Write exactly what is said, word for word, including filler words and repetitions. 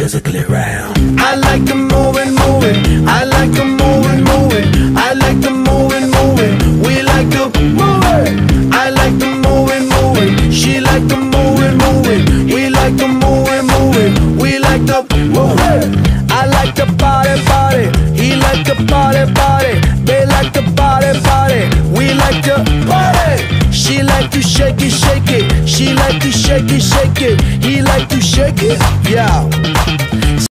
physically round. I like to move it, move it. I like to move it, move it. I like to move it, move it. We like to move it. I like to move it, move it. She like to move it, move it. We like to move it, move it. We like to move it. I like to party, party. He like to party, party. They like to party, party. We like to party. She like to shake it, shake it. She like to shake it, shake it. He like to shake it, yeah.